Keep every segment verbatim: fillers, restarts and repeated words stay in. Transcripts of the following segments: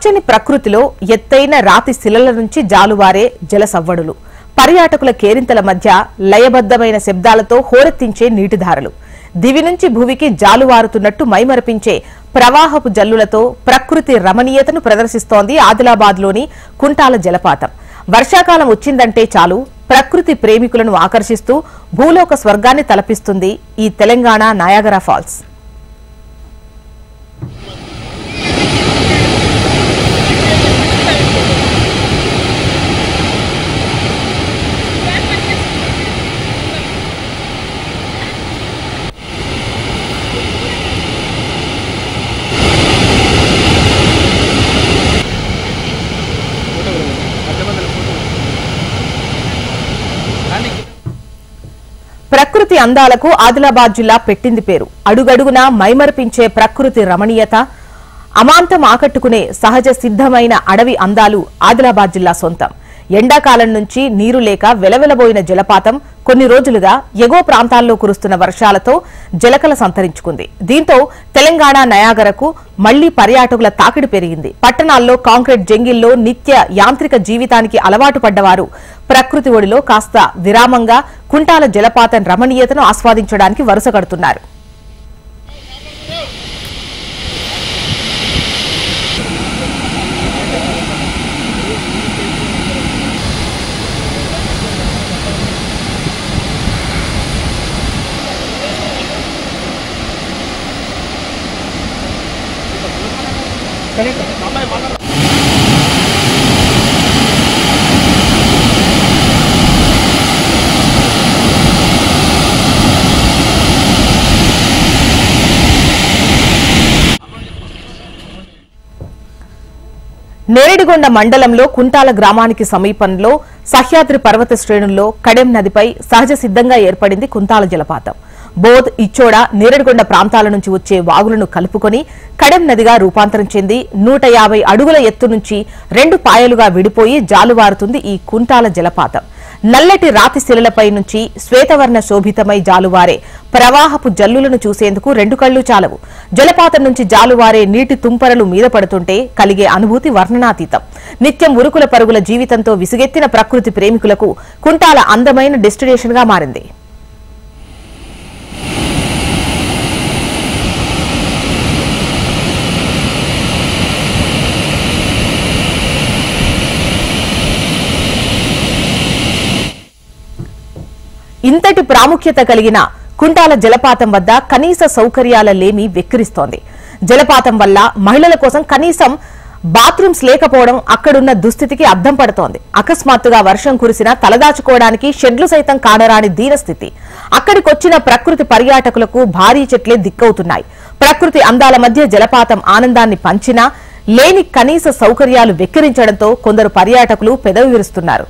పచ్చని ప్రకృతిలో ఎత్తైన రాతి శిలల నుంచి జాలువారే జలసవ్వడులు, పర్యాటకుల కేరింతల మధ్య లయబద్దమైన శబ్దాలతో హోరెత్తించే నీటిధారలు, దివి నుంచి భూమికి జాలువారుతున్నట్టు మైమరపించే ప్రవాహపు జల్లులతో ప్రకృతి రమణీయతను ప్రదర్శిస్తోంది ఆదిలాబాద్లోని కుంటాల జలపాతం. వర్షాకాలం వచ్చిందంటే చాలు ప్రకృతి ప్రేమికులను ఆకర్షిస్తూ భూలోక స్వర్గాన్ని తలపిస్తుంది ఈ తెలంగాణ నయాగరా ఫాల్స్. ప్రకృతి అందాలకు ఆదిలాబాద్ జిల్లా పెట్టింది పేరు. అడుగడుగునా మైమర్పించే ప్రకృతి రమణీయత, అమాంతం ఆకట్టుకునే సహజ సిద్ధమైన అడవి అందాలు ఆదిలాబాద్ జిల్లా సొంతం. ఎండాకాలం నుంచి నీరు లేక వెలవెలబోయిన జలపాతం కొన్ని రోజులుగా ఎగువ ప్రాంతాల్లో కురుస్తున్న వర్షాలతో జలకల సంతరించుకుంది. దీంతో తెలంగాణ నయాగరకు మళ్లీ పర్యాటకుల తాకిడి పెరిగింది. పట్టణాల్లో కాంక్రీట్ జంగిల్లో నిత్య యాంత్రిక జీవితానికి అలవాటు పడ్డవారు ప్రకృతి ఒడిలో కాస్త విరామంగా కుంటాల జలపాతం రమణీయతను ఆస్వాదించడానికి వరుస కడుతున్నారు. నేరేడిగొండ మండలంలో కుంటాల గ్రామానికి సమీపంలో సహ్యాద్రి పర్వత శ్రేణుల్లో కడెం నదిపై సహజ సిద్ధంగా ఏర్పడింది కుంటాల జలపాతం. బోధ్, ఇచ్చోడ, నేరేడిగొండ ప్రాంతాల నుంచి వచ్చే వాగులను కలుపుకొని కడెం నదిగా రూపాంతరం చెంది నూట యాభై అడుగుల ఎత్తు నుంచి రెండు పాయలుగా విడిపోయి జాలువారుతుంది ఈ కుంటాల జలపాతం. నల్లటి రాతి శిలలపై నుంచి శ్వేతవర్ణ శోభితమై జాలువారే ప్రవాహపు జల్లులను చూసేందుకు రెండు కళ్లు చాలవు. జలపాతం నుంచి జాలువారే నీటి తుంపరలు మీద పడుతుంటే కలిగే అనుభూతి వర్ణనాతీతం. నిత్యం ఉరుకుల పరుగుల జీవితంతో విసుగెత్తిన ప్రకృతి ప్రేమికులకు కుంటాల అందమైన డెస్టినేషన్ గా మారింది. ఇంతటి ప్రాముఖ్యత కలిగిన కుంటాల జలపాతం వద్ద కనీస సౌకర్యాల లేమి వెక్కిరిస్తోంది. జలపాతం వల్ల మహిళల కోసం కనీసం బాత్రూమ్స్ లేకపోవడం అక్కడున్న దుస్థితికి అద్దం పడుతోంది. అకస్మాత్తుగా వర్షం కురిసినా తలదాచుకోవడానికి షెడ్లు సైతం కానరాని దీనస్థితి. అక్కడికొచ్చిన ప్రకృతి పర్యాటకులకు భారీ చెట్లే దిక్కవుతున్నాయి. ప్రకృతి అందాల మధ్య జలపాతం ఆనందాన్ని పంచినా లేని కనీస సౌకర్యాలు వెక్కిరించడంతో కొందరు పర్యాటకులు పెదవి విరుస్తున్నారు.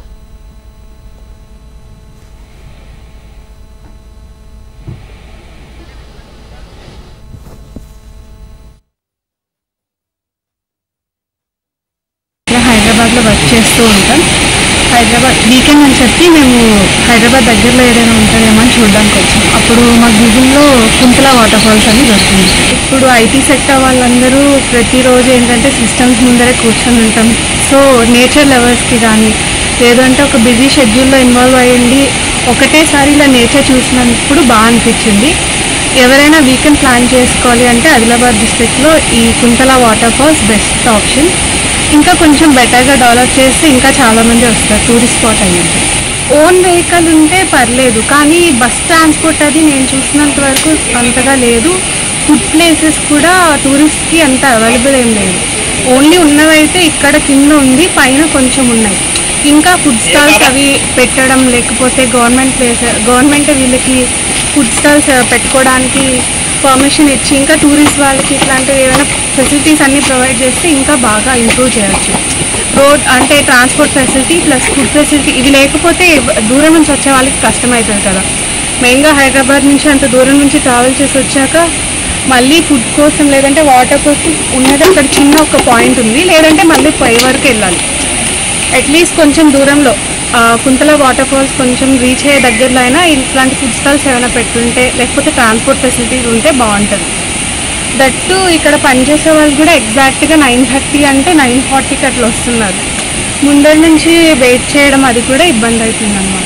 హైదరాబాద్ లో వర్క్ చేస్తూ ఉంటాం. హైదరాబాద్ వీకెండ్ అని చెప్పి మేము హైదరాబాద్ దగ్గరలో ఏదైనా ఉంటుందేమో అని చూడడానికి వచ్చాం. అప్పుడు మా గూగుల్లో కుంతల వాటర్ ఫాల్స్ అని దొరికింది. ఇప్పుడు ఐటీ సెక్టర్ వాళ్ళందరూ ప్రతిరోజు ఏంటంటే సిస్టమ్స్ ముందరే కూర్చొని ఉంటాం. సో నేచర్ లవర్స్కి కానీ లేదంటే ఒక బిజీ షెడ్యూల్లో ఇన్వాల్వ్ అయ్యండి ఒకటేసారి ఇలా నేచర్ చూసినప్పుడు బాగా అనిపించింది. ఎవరైనా వీకెండ్ ప్లాన్ చేసుకోవాలి అంటే ఆదిలాబాద్ డిస్ట్రిక్ట్లో ఈ Kuntala water falls best option. ఇంకా కొంచెం బెటర్గా డెవలప్ చేస్తే ఇంకా చాలామంది వస్తారు. టూరిస్ట్ స్పాట్ అయ్యింది. ఓన్ వెహికల్ ఉంటే పర్లేదు, కానీ బస్ ట్రాన్స్పోర్ట్ అది నేను చూసినంత వరకు అంతగా లేదు. ఫుడ్ ప్లేసెస్ కూడా టూరిస్ట్కి అంత అవైలబుల్ ఏం లేదు. ఓన్లీ ఉన్నవైతే ఇక్కడ కింద ఉంది, పైన కొంచెం ఉన్నాయి. ఇంకా ఫుడ్ స్టాల్స్ అవి పెట్టడం, లేకపోతే గవర్నమెంట్ ప్లేస్ గవర్నమెంట్ వీళ్ళకి ఫుడ్ స్టాల్స్ పెట్టుకోవడానికి పర్మిషన్ ఇచ్చి ఇంకా టూరిస్ట్ వాళ్ళకి ఇట్లాంటివి ఏమైనా ఫెసిలిటీస్ అన్నీ ప్రొవైడ్ చేస్తే ఇంకా బాగా ఇంప్రూవ్ చేయొచ్చు. రోడ్ అంటే transport facility plus food facility ఇవి లేకపోతే దూరం నుంచి వచ్చే వాళ్ళకి కష్టమవుతుంది కదా. మెయిన్గా హైదరాబాద్ నుంచి అంత దూరం నుంచి ట్రావెల్ చేసి వచ్చాక మళ్ళీ ఫుడ్ కోసం లేదంటే వాటర్ కోసం ఉన్నది అక్కడ చిన్న ఒక పాయింట్ ఉంది, లేదంటే మళ్ళీ పై వరకు వెళ్ళాలి. అట్లీస్ట్ కొంచెం దూరంలో కుంతల వాటర్ ఫాల్స్ కొంచెం రీచ్ అయ్యే దగ్గరలో అయినా ఇట్లాంటి ఫుడ్ స్టాల్స్ ఏమైనా పెట్టుంటే లేకపోతే ట్రాన్స్పోర్ట్ ఫెసిలిటీస్ ఉంటే బాగుంటుంది. దట్టు ఇక్కడ పనిచేసే వాళ్ళు కూడా ఎగ్జాక్ట్గా నైన్ థర్టీ అంటే నైన్ ఫార్టీకి అట్లా వస్తున్నారు. ముందర నుంచి వెయిట్ చేయడం అది కూడా ఇబ్బంది అవుతుందన్నమాట.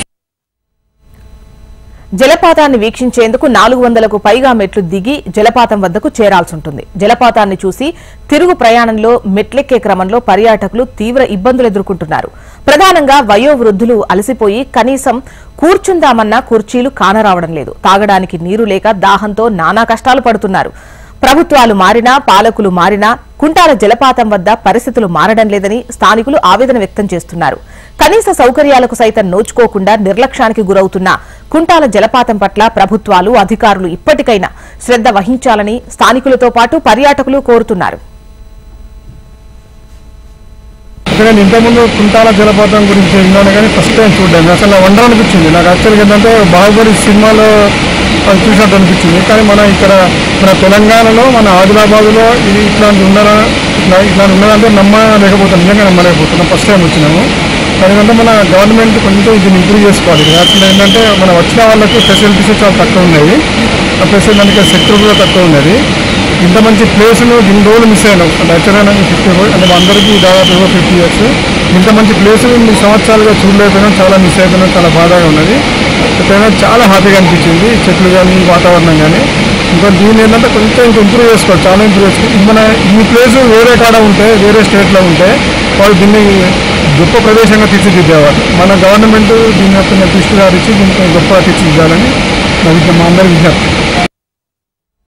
జలపాతాన్ని వీక్షించేందుకు నాలుగు వందలకు పైగా మెట్లు దిగి జలపాతం వద్దకు చేరాల్సి ఉంటుంది. జలపాతాన్ని చూసి తిరుగు ప్రయాణంలో మెట్లెక్కే క్రమంలో పర్యాటకులు తీవ్ర ఇబ్బందులు ఎదుర్కొంటున్నారు. ప్రధానంగా వయోవృద్ధులు అలసిపోయి కనీసం కూర్చుందామన్నా కుర్చీలు కానరావడం లేదు. తాగడానికి నీరు లేక దాహంతో నానా కష్టాలు పడుతున్నారు. ప్రభుత్వాలు మారినా పాలకులు మారినా కుంటాల జలపాతం వద్ద పరిస్థితులు మారడం లేదని స్థానికులు ఆవేదన వ్యక్తం చేస్తున్నారు. కనీస సౌకర్యాలకు సైతం నోచుకోకుండా నిర్లక్ష్యానికి గురవుతున్న కుంటాల జలపాతం పట్ల ప్రభుత్వాలు అధికారులు ఇప్పటికైనా శ్రద్ధ వహించాలని స్థానికులతో పాటు పర్యాటకులు కోరుతున్నారు. ఇంతకుముందు కుంటాల జలపాతం గురించి విన్నాను కానీ ఫస్ట్ టైం చూడడానికి అసలు వండర్ అనిపించింది నాకు. యాక్చువల్గా ఏంటంటే బాహుబలి సినిమాలో అది చూసినట్టు అనిపించింది. కానీ మన ఇక్కడ మన తెలంగాణలో మన ఆదిలాబాద్లో ఇది ఇట్లాంటి ఉన్నారా ఇట్లా ఇట్లాంటి ఉన్నదంటే నమ్మలేకపోతాం, నిజంగా నమ్మలేకపోతున్నాం. ఫస్ట్ టైం వచ్చినాము. దానికంటే మన గవర్నమెంట్ కొంచెం దీన్ని ఇంప్రూవ్ చేసుకోవాలి. యాక్చువల్గా ఏంటంటే మన వచ్చిన వాళ్ళకి ఫెసిలిటీస్ చాలా తక్కువ ఉన్నాయి. ఆ ఫెసిలిటీ దానికి సెక్యూరిటీ కూడా తక్కువ ఉన్నది. ఇంత మంచి ప్లేస్ను ఇన్ని రోజులు మిస్ అయినాం. యాక్చువల్గా ఫిఫ్టీ అంటే అందరికీ దాదాపు ఫిఫ్టీ ఇయర్స్ ఇంత మంచి ప్లేస్ ఇన్ని సంవత్సరాలుగా చూడలేకపోయినాం. చాలా మిస్ అయిపోయినాం. చాలా బాధగా ఉన్నది. ఎప్పుడైనా చాలా హ్యాపీగా అనిపించింది. చెట్లు కానీ వాతావరణం కానీ. ఇంకా దీన్ని ఏంటంటే కొంచెం ఇంకా ఇంప్రూవ్ చేసుకోవాలి, చాలా ఇంప్రూవ్ చేసుకోవాలి. మన ఈ ప్లేస్ వేరే కాడ ఉంటే వేరే స్టేట్లో ఉంటే వాళ్ళు దీన్ని గొప్ప ప్రదేశంగా తీర్చిదిద్దేవారు. మన గవర్నమెంట్ దీన్ని కొంచెం దృష్టి సారించి దీన్ని గొప్పగా తీర్చిదిద్దాలని మా అందరి విజ్ఞప్తి.